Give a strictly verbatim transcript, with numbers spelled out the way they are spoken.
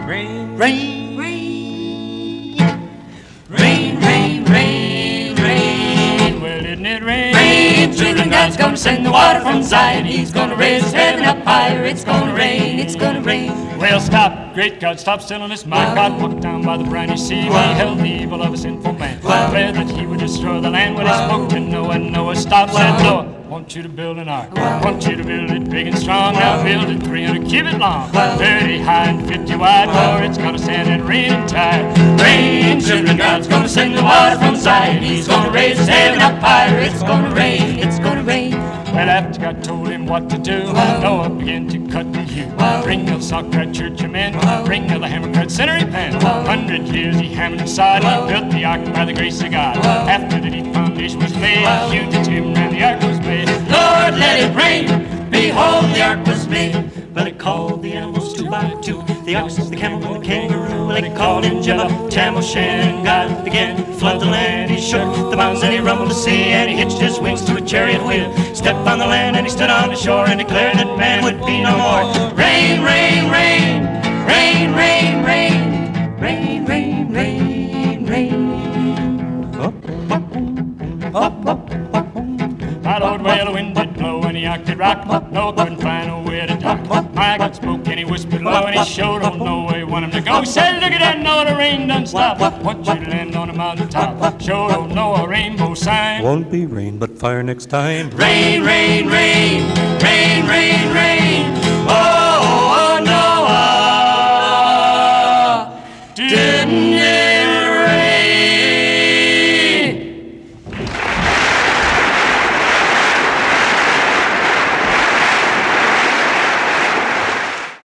Rain, rain, rain, rain, rain, rain, rain. Well, didn't it rain? Rain, children, God's gonna send the water from Zion. He's gonna raise heaven up higher. It's gonna rain, it's gonna rain. Well, stop, great God, stop stillness. My God, walked down by the briny sea. He held the evil of a sinful man. Declared that he would destroy the land. When he spoke to Noah, Noah stopped, said, Noah, want you to build an ark. Want you to build it big and strong. Now build it three hundred cubit long, thirty high and fifty wide, for it's gonna stand and rain and tide. Rain, children, God's gonna send the water from Zion. He's gonna raise his heaven up higher. It's gonna rain, it's gonna rain. Well, after God told him what to do, Noah began to cut and hew. Bring the sock-cried church of men, bring the hammer-cried century pen. Hundred years he hammered and sawed, he built the ark by the grace of God. After the deep foundation was laid, hewed the timber and the ark was made. Lord, let it rain. Behold, the ark was made. But it called the animals two by two, the ox, the camel, and the kangaroo. And it called him Jebba, Tam O'Shannon. God began to flood the land. He shook the mountains and he rumbled the sea, and he hitched his wings to a chariot wheel. Stepped on the land and he stood on the shore and declared that man would be no more. Rain, rain, rain, rain, rain, rain, rain, rain, rain, rain. Up, up, up, up. My Lord, well, the wind did blow and the ark did rock. Noah couldn't find nowhere to dock. My God spoke and he whispered low and he showed old Noah where he wanted him to go. He said, look at that, Noah, the rain done stop. Want you to land on a mountain top. Showed old Noah a rainbow sign. Won't be rain, but fire next time. Rain, rain, rain, rain, rain, rain.